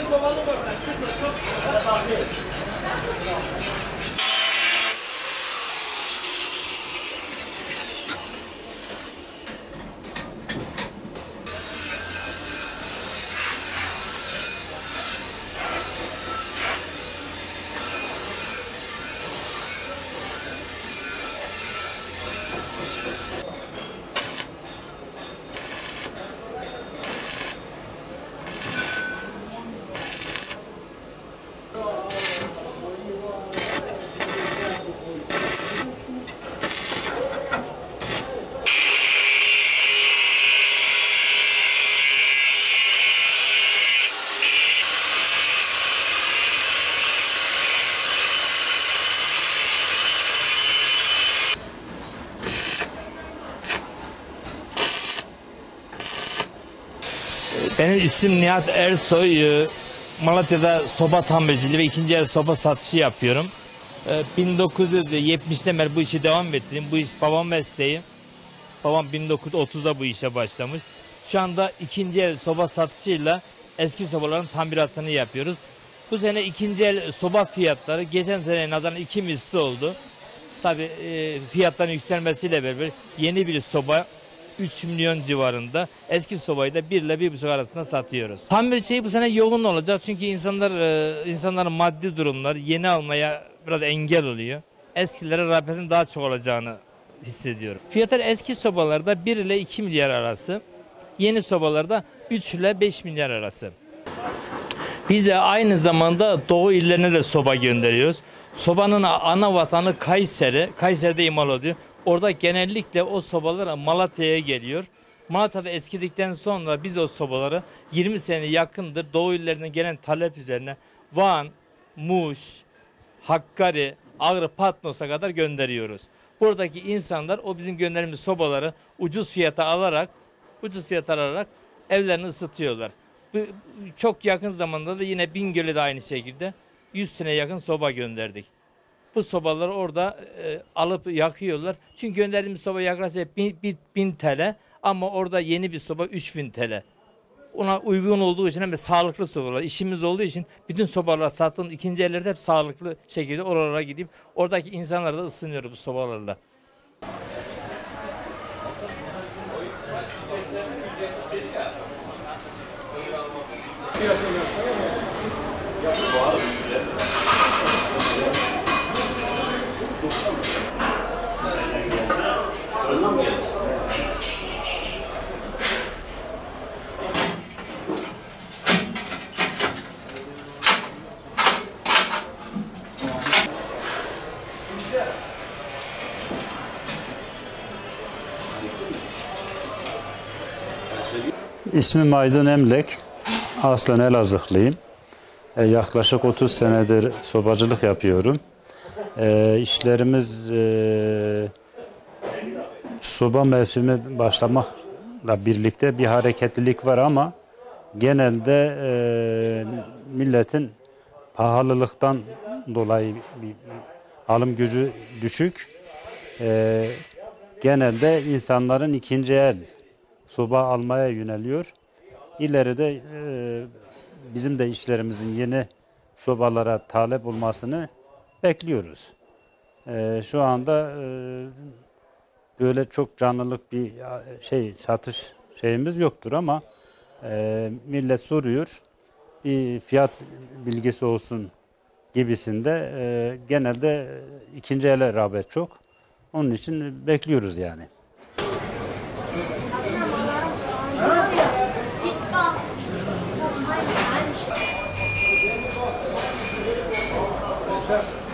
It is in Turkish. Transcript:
Benim ismim Nihat Ersoy. Malatya'da soba tamirciliği ve ikinci el soba satışı yapıyorum. 1970'ten beri bu işi devam ettim. Bu iş babam mesleği. Babam 1930'da bu işe başlamış. Şu anda ikinci el soba satışıyla eski sobaların tamiratını yapıyoruz. Bu sene ikinci el soba fiyatları geçen seneye nazaran 2 misli oldu. Tabii fiyatların yükselmesiyle beraber yeni bir soba 3 milyon civarında. Eski sobayı da 1 ile 1,5 arasında satıyoruz. Tamirciyi bu sene yoğun olacak çünkü insanların maddi durumları yeni almaya biraz engel oluyor. Eskilere rağbetin daha çok olacağını hissediyorum. Fiyatlar eski sobalarda 1 ile 2 milyar arası. Yeni sobalarda 3 ile 5 milyar arası. Bize aynı zamanda Doğu illerine de soba gönderiyoruz. Sobanın ana vatanı Kayseri. Kayseri'de imal oluyor. Orada genellikle o sobalar Malatya'ya geliyor. Malatya'da eskidikten sonra biz o sobaları 20 sene yakındır Doğu illerinden gelen talep üzerine Van, Muş, Hakkari, Ağrı, Patnos'a kadar gönderiyoruz. Buradaki insanlar o bizim gönderdiğimiz sobaları ucuz fiyata alarak evlerini ısıtıyorlar. Çok yakın zamanda da yine Bingöl'e de aynı şekilde 100 tane yakın soba gönderdik. Bu sobaları orada alıp yakıyorlar. Çünkü gönderdiğimiz soba yaklaşık 1000 TL ama orada yeni bir soba 3000 TL. Ona uygun olduğu için hem de sağlıklı sobalar. İşimiz olduğu için bütün sobalar sattığım ikinci ellerde hep sağlıklı şekilde oralara gidip oradaki insanlar da ısınıyor bu sobalarla. İsmim Aydın Emlek. Aslen Elazığlıyım. Yaklaşık 30 senedir sobacılık yapıyorum. İşlerimiz soba mevsimi başlamakla birlikte bir hareketlilik var ama genelde milletin pahalılıktan dolayı bir alım gücü düşük. Genelde insanların ikinci el soba almaya yöneliyor. İleride bizim de işlerimizin yeni sobalara talep olmasını bekliyoruz. Şu anda böyle çok canlılık bir satış şeyimiz yoktur ama millet soruyor. Bir fiyat bilgisi olsun gibisinde genelde ikinci ele rağbet çok. Onun için bekliyoruz yani. Yes.